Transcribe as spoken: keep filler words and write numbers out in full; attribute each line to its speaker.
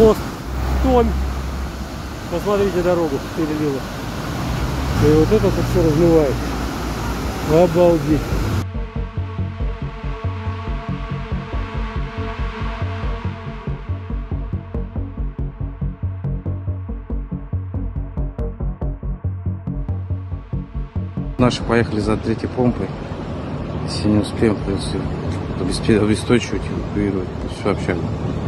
Speaker 1: мост Томь. Посмотрите, дорогу перелила. И вот это тут все размывает. Обалдеть.
Speaker 2: Наши поехали за третьей помпой. Если не успеем, придется обеспечивать, эвакуировать всю общагу.